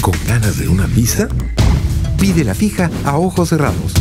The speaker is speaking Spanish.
¿Con ganas de una pizza? Pide la fija a ojos cerrados.